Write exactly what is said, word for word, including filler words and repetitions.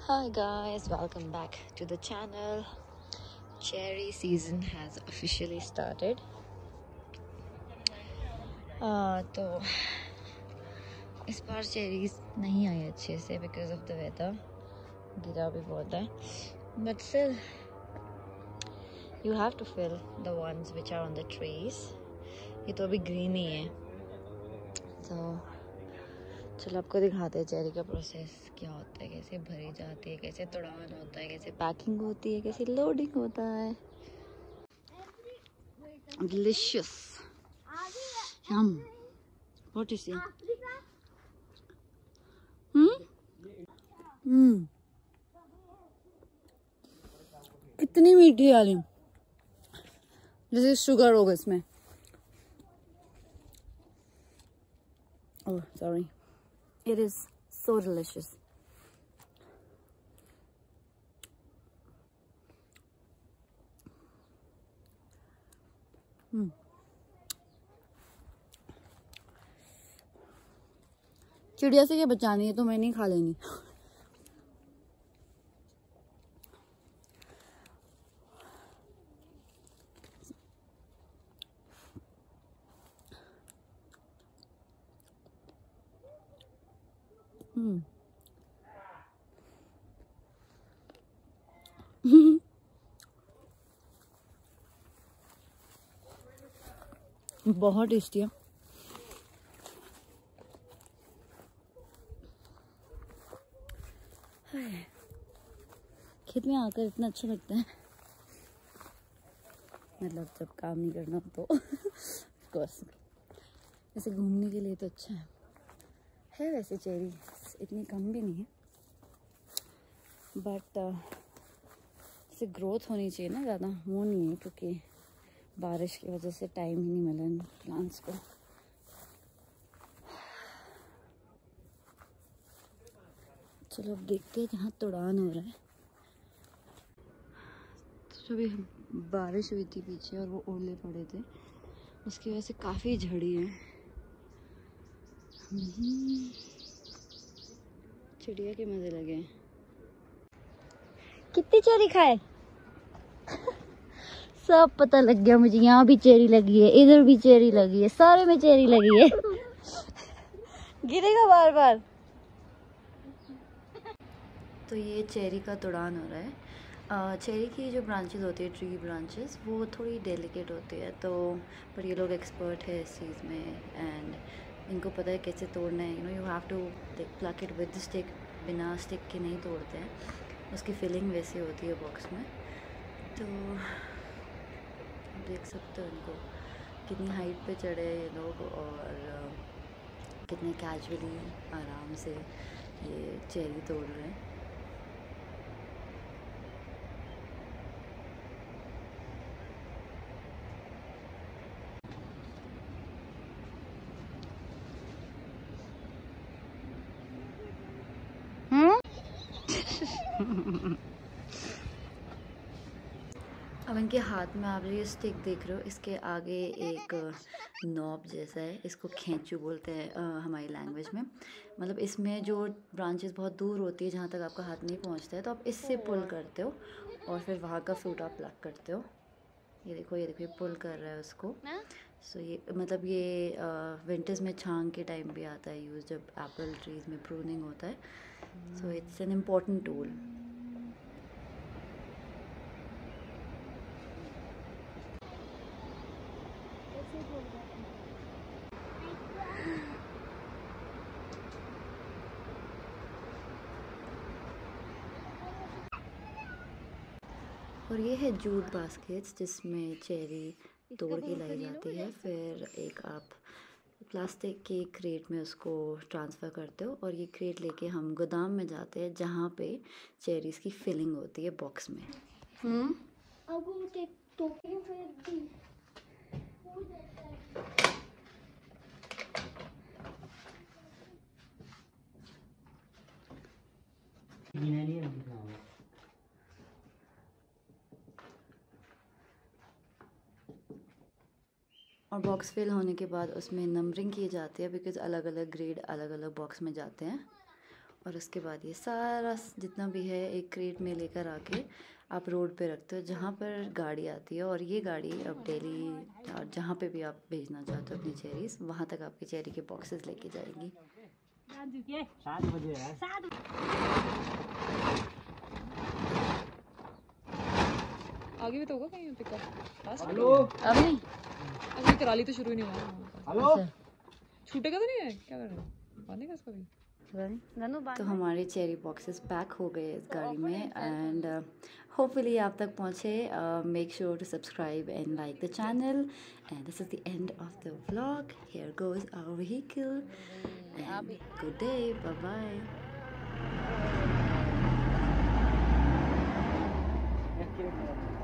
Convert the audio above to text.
Hi guys, welcome back to the channel. Cherry season has officially started. uh, तो इस बार cherries नहीं आई अच्छे से बिकॉज ऑफ द वेदर. गिरा भी बहुत है, but still you have to fill the ones which are on the trees. ये तो अभी ग्रीन ही है. तो चलो आपको दिखाते हैं चेरी का प्रोसेस क्या होता है, कैसे भरी जाती है, कैसे तोड़ान होता है, कैसे पैकिंग होती है, कैसे लोडिंग होता है. Delicious. Yum. What is it? Hmm hmm कितनी मीठी वाली. जैसे शुगर होगा इसमें. Oh sorry. It is so delicious. Hmm. चिड़िया से क्या बचानी है तो मैं नहीं खा लेनी. हम्म बहुत टेस्टी है. खेत में आकर इतना अच्छा लगता है, मतलब जब काम नहीं करना हो तो ऑफ कोर्स ऐसे घूमने के लिए तो अच्छा है. है वैसे चेरी इतनी कम भी नहीं है, बट जैसे ग्रोथ होनी चाहिए ना, ज़्यादा वो नहीं है क्योंकि बारिश की वजह से टाइम ही नहीं मिला इन प्लांट्स को. चलो अब देखते हैं जहाँ तोड़ान हो रहा है. तो अभी बारिश हुई थी पीछे और वो ओले पड़े थे, उसकी वजह से काफ़ी झड़ी है. चिड़िया के मजे लगे. कितनी चेरी खाए सब पता लग गया मुझे. यहाँ भी चेरी लगी है, इधर भी चेरी लगी है, सारे में चेरी लगी है. गिरेगा बार बार. तो ये चेरी का तोड़ान हो रहा है. uh, चेरी की जो ब्रांचेस होती है, ट्री ब्रांचेस, वो थोड़ी डेलिकेट होती है. तो पर ये लोग एक्सपर्ट है इस चीज़ में एंड इनको पता है कैसे तोड़ना है. You know you have to pluck it with stick. बिना स्टिक के नहीं तोड़ते हैं, उसकी फिलिंग वैसे होती है बॉक्स में. तो देख सकते हो इनको कितनी हाइट पे चढ़े ये लोग और कितने कैजुअली आराम से ये चेरी तोड़ रहे हैं. अब इनके हाथ में आप ये स्टिक देख रहे हो, इसके आगे एक नॉब जैसा है, इसको खींचू बोलते हैं आ, हमारी लैंग्वेज में. मतलब इसमें जो ब्रांचेस बहुत दूर होती है जहाँ तक आपका हाथ नहीं पहुँचता है, तो आप इससे पुल करते हो और फिर वहाँ का फ्रूट आप प्लक करते हो. ये देखो ये देखो ये पुल कर रहा है उसको. सो so, ये मतलब ये विंटर्स में छांग के टाइम भी आता है यूज़, जब एप्पल ट्रीज़ में प्रूनिंग होता है. So it's an important tool. और ये है जूट बास्केट्स जिसमें चेरी तोड़ के लाई जाती है. फिर एक आप प्लास्टिक के क्रेट में उसको ट्रांसफ़र करते हो और ये क्रेट लेके हम गोदाम में जाते हैं जहाँ पे चेरीज़ की फिलिंग होती है बॉक्स में. हम्म और बॉक्स फिल होने के बाद उसमें नंबरिंग की जाती है बिकॉज़ अलग अलग ग्रेड अलग अलग बॉक्स में जाते हैं. और उसके बाद ये सारा जितना भी है एक क्रेट में लेकर आके आप रोड पे रखते हो जहाँ पर गाड़ी आती है, और ये गाड़ी अब डेली और जहाँ पे भी आप भेजना चाहते हो अपनी चेरीज, वहाँ तक आपकी चेरी के बॉक्सेस लेके जाएगी। सात बजे है। आगे भी तो होगा कहीं पिकअप। हेलो अब नहीं, अभी कराली तो शुरू ही नहीं हुआ। हेलो छूटेगा तो नहीं है, क्या कर रहे हो, बांधेगा इसको भी? तो हमारे चेरी बॉक्सेस पैक हो गए इस गाड़ी में, एंड होपफुली आप तक पहुँचे। Make sure to subscribe and like the channel, and this is the end of the vlog. Here goes our vehicle, and good day, bye bye.